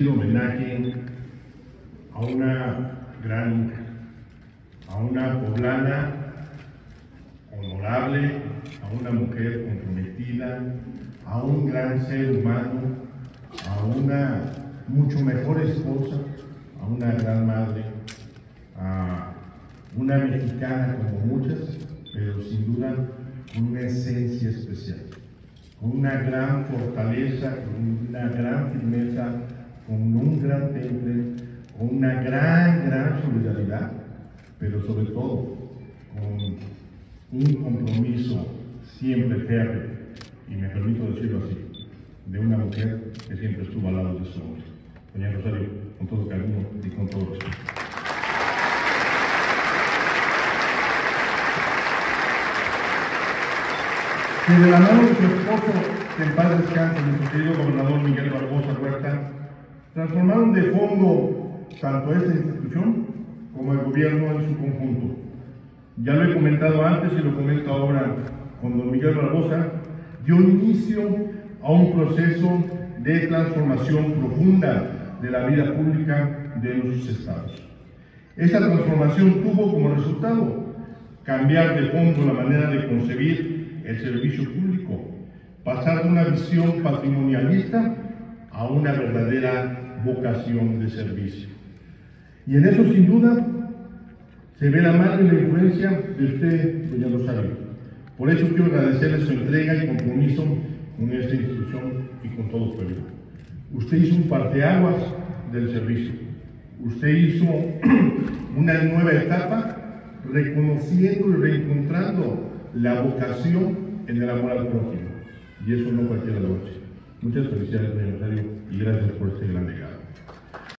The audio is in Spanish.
Homenaje a una gran hija, a una poblana honorable, a una mujer comprometida, a un gran ser humano, a una mucho mejor esposa, a una gran madre, a una mexicana como muchas, pero sin duda con una esencia especial, con una gran fortaleza, con una gran firmeza, con un gran temple, con una gran solidaridad, pero sobre todo con un compromiso siempre férreo, y me permito decirlo así, de una mujer que siempre estuvo al lado de su hombre. Doña Rosario, con todo cariño y con todo respeto. Que de la mano de su esposo, que en paz descanse, nuestro querido gobernador Miguel Barbosa Huerta, transformaron de fondo tanto esta institución como el gobierno en su conjunto. Ya lo he comentado antes y lo comento ahora con don Miguel Barbosa, dio inicio a un proceso de transformación profunda de la vida pública de nuestros estados. Esta transformación tuvo como resultado cambiar de fondo la manera de concebir el servicio público, pasar de una visión patrimonialista a una verdadera vocación de servicio. Y en eso, sin duda, se ve la mano y la influencia de usted, doña Rosario. Por eso quiero agradecerle su entrega y compromiso con esta institución y con todo Puebla. Usted hizo un parteaguas del servicio. Usted hizo una nueva etapa reconociendo y reencontrando la vocación en el amor al prójimo. Y eso no cualquiera lo hace. Muchas felicidades, doña Rosario, y gracias por este gran legado.